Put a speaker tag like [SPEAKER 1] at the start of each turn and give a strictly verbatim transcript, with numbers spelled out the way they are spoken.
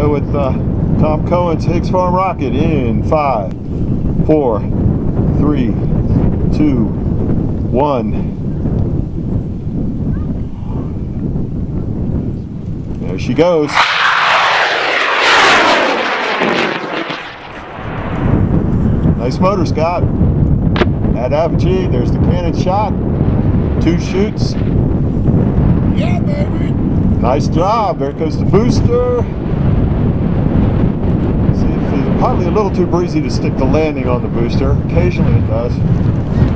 [SPEAKER 1] go with uh, Tom Cohen's Higgs Farm rocket in five, four, three, two, one. There she goes. Nice motor, Scott. At apogee, there's the cannon shot. Two shoots.
[SPEAKER 2] Yeah, baby.
[SPEAKER 1] Nice job. There goes the booster. See, it's probably a little too breezy to stick the landing on the booster. Occasionally it does.